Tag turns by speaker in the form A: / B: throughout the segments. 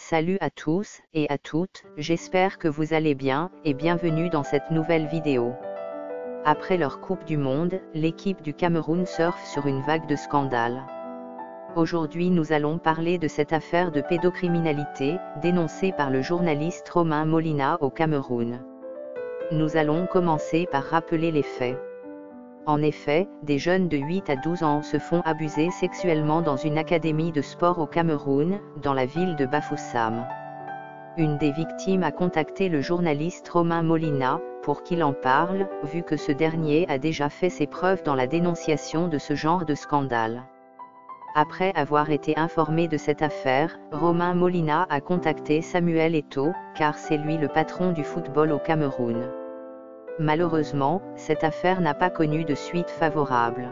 A: Salut à tous et à toutes, j'espère que vous allez bien et bienvenue dans cette nouvelle vidéo. Après leur Coupe du Monde, l'équipe du Cameroun surfe sur une vague de scandales. Aujourd'hui nous allons parler de cette affaire de pédocriminalité, dénoncée par le journaliste Romain Molina au Cameroun. Nous allons commencer par rappeler les faits. En effet, des jeunes de 8 à 12 ans se font abuser sexuellement dans une académie de sport au Cameroun, dans la ville de Bafoussam. Une des victimes a contacté le journaliste Romain Molina, pour qu'il en parle, vu que ce dernier a déjà fait ses preuves dans la dénonciation de ce genre de scandale. Après avoir été informé de cette affaire, Romain Molina a contacté Samuel Eto'o, car c'est lui le patron du football au Cameroun. Malheureusement, cette affaire n'a pas connu de suite favorable.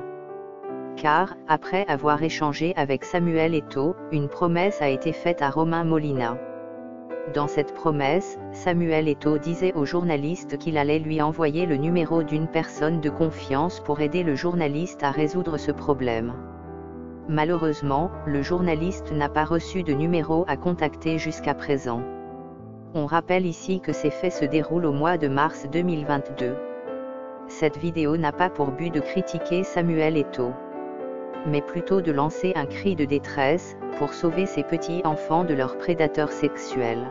A: Car, après avoir échangé avec Samuel Eto'o, une promesse a été faite à Romain Molina. Dans cette promesse, Samuel Eto'o disait au journaliste qu'il allait lui envoyer le numéro d'une personne de confiance pour aider le journaliste à résoudre ce problème. Malheureusement, le journaliste n'a pas reçu de numéro à contacter jusqu'à présent. On rappelle ici que ces faits se déroulent au mois de mars 2022. Cette vidéo n'a pas pour but de critiquer Samuel Eto'o, mais plutôt de lancer un cri de détresse, pour sauver ces petits enfants de leurs prédateurs sexuels.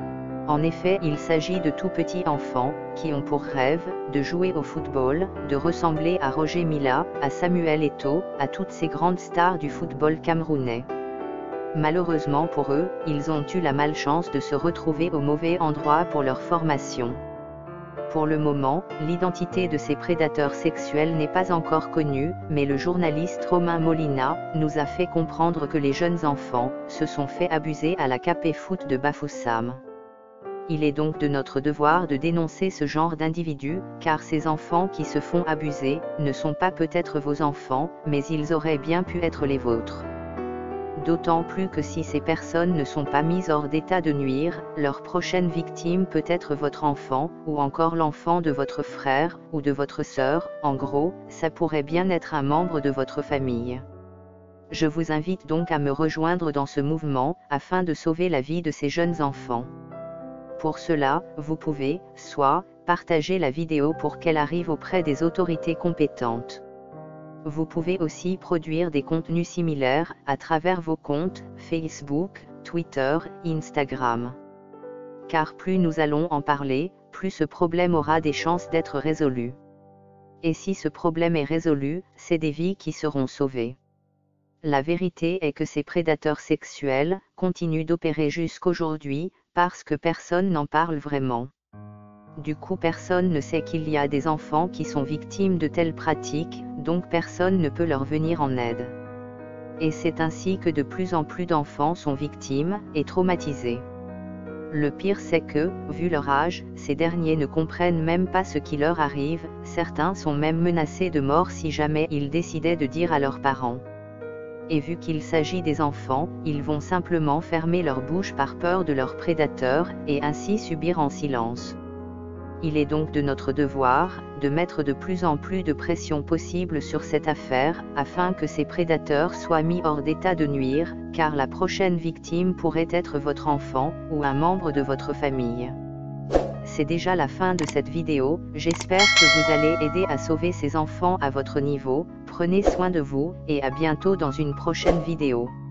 A: En effet, il s'agit de tout petits enfants, qui ont pour rêve, de jouer au football, de ressembler à Roger Mila, à Samuel Eto'o, à toutes ces grandes stars du football camerounais. Malheureusement pour eux, ils ont eu la malchance de se retrouver au mauvais endroit pour leur formation. Pour le moment, l'identité de ces prédateurs sexuels n'est pas encore connue, mais le journaliste Romain Molina nous a fait comprendre que les jeunes enfants se sont fait abuser à la Capé Foot de Bafoussam. Il est donc de notre devoir de dénoncer ce genre d'individus, car ces enfants qui se font abuser ne sont pas peut-être vos enfants, mais ils auraient bien pu être les vôtres. D'autant plus que si ces personnes ne sont pas mises hors d'état de nuire, leur prochaine victime peut être votre enfant, ou encore l'enfant de votre frère, ou de votre sœur, en gros, ça pourrait bien être un membre de votre famille. Je vous invite donc à me rejoindre dans ce mouvement, afin de sauver la vie de ces jeunes enfants. Pour cela, vous pouvez, soit, partager la vidéo pour qu'elle arrive auprès des autorités compétentes. Vous pouvez aussi produire des contenus similaires, à travers vos comptes, Facebook, Twitter, Instagram. Car plus nous allons en parler, plus ce problème aura des chances d'être résolu. Et si ce problème est résolu, c'est des vies qui seront sauvées. La vérité est que ces prédateurs sexuels continuent d'opérer jusqu'aujourd'hui, parce que personne n'en parle vraiment. Du coup personne ne sait qu'il y a des enfants qui sont victimes de telles pratiques, donc personne ne peut leur venir en aide. Et c'est ainsi que de plus en plus d'enfants sont victimes, et traumatisés. Le pire c'est que, vu leur âge, ces derniers ne comprennent même pas ce qui leur arrive, certains sont même menacés de mort si jamais ils décidaient de dire à leurs parents. Et vu qu'il s'agit des enfants, ils vont simplement fermer leur bouche par peur de leurs prédateurs, et ainsi subir en silence. Il est donc de notre devoir, de mettre de plus en plus de pression possible sur cette affaire, afin que ces prédateurs soient mis hors d'état de nuire, car la prochaine victime pourrait être votre enfant, ou un membre de votre famille. C'est déjà la fin de cette vidéo, j'espère que vous allez aider à sauver ces enfants à votre niveau, prenez soin de vous, et à bientôt dans une prochaine vidéo.